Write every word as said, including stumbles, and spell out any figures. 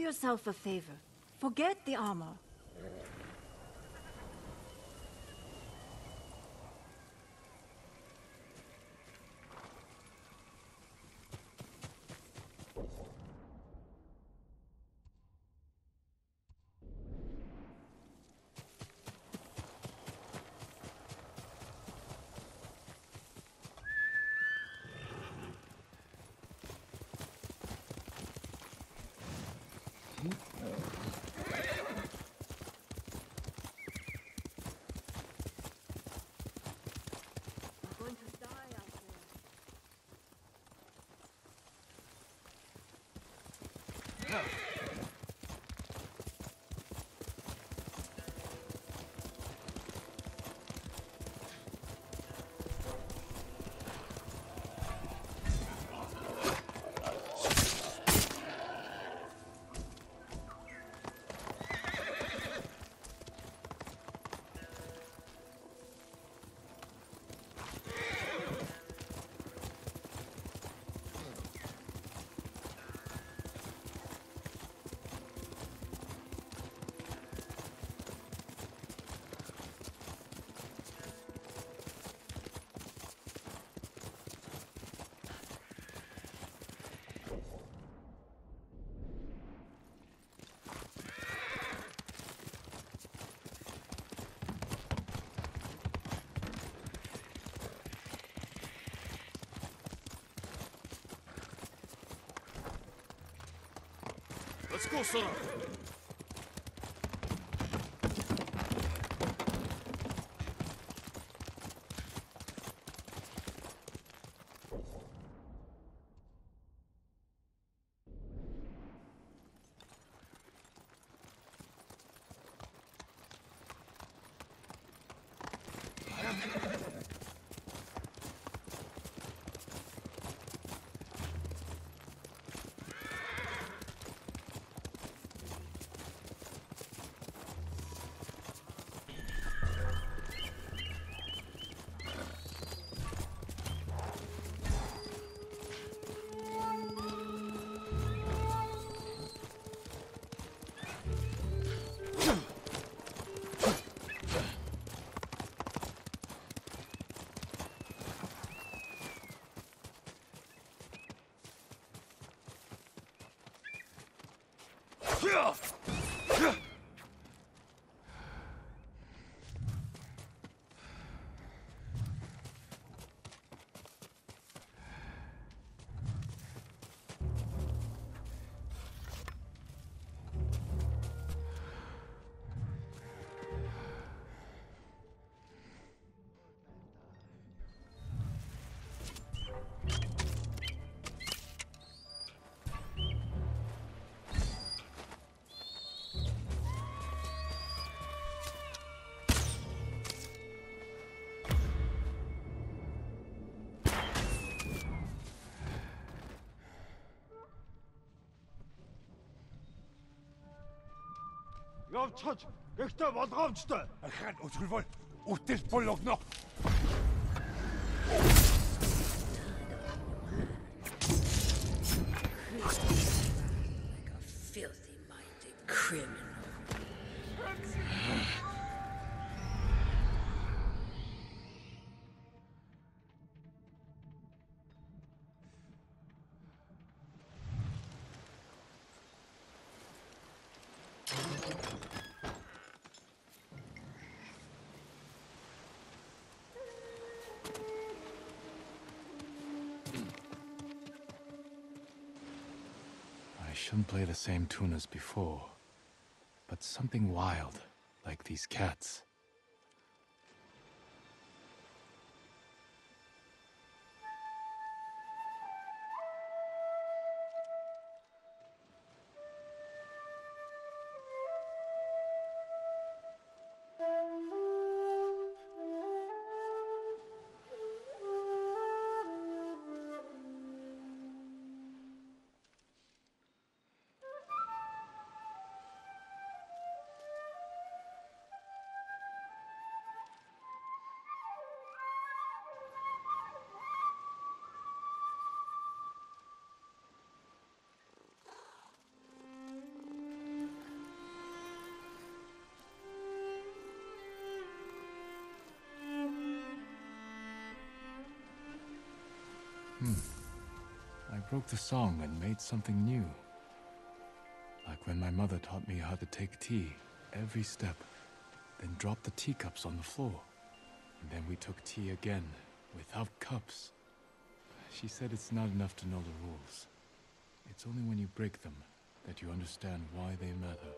yourself a favor. Forget the armor. Let's go, Sora. Явцгач ихтэй болгоомжтой. Ахад өсгөлбөл үтэл болгоно. Like a filthy-minded criminal. I shouldn't play the same tune as before, but something wild, like these cats. I broke the song and made something new. Like when my mother taught me how to take tea, every step, then drop the teacups on the floor. And then we took tea again, without cups. She said it's not enough to know the rules. It's only when you break them that you understand why they matter.